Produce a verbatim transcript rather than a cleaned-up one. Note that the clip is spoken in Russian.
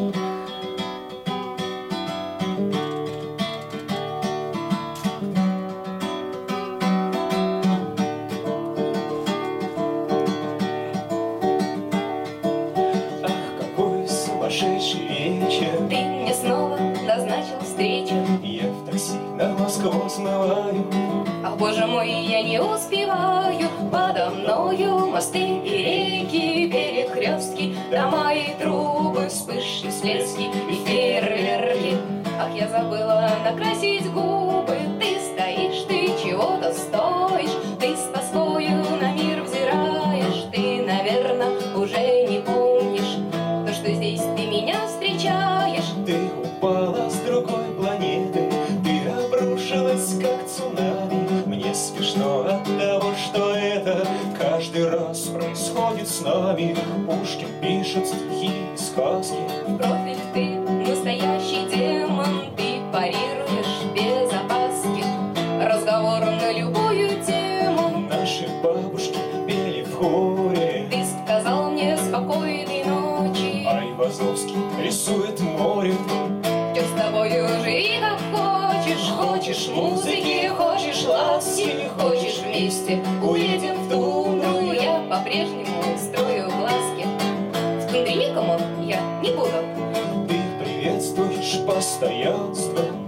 Сумасшедший вечер. Ты мне снова назначил встречу. Я в такси на Москву смываю. Ах, боже мой, я не успеваю. Подо мною мосты и реки, перекрестки, дома и трубы, вспышки, всплески и фейерверки. Ах, я забыла накрасить губы. Ты стоишь, ты чего-то стоишь. Ты с тоскою на мир взираешь. Ты, наверное, уже не помнишь, что здесь ты меня встречаешь. Ты упала с другой планеты, ты обрушилась, как цунами. Мне смешно от того, что это каждый раз происходит с нами. Пушкин пишет стихи и сказки. В профиль ты настоящий демон. Ты парируешь без опаски разговор на любую тему. Наши бабушки пели в хоре. Ты сказал мне спокойной ночи. Айвазовский рисует море. Все с тобою живи как хочешь. Хочешь музыки, хочешь ласки, хочешь вместе уедем в тундру. Я по-прежнему строю глазки. В тундре никому я не буду. Ты приветствуешь постоянство.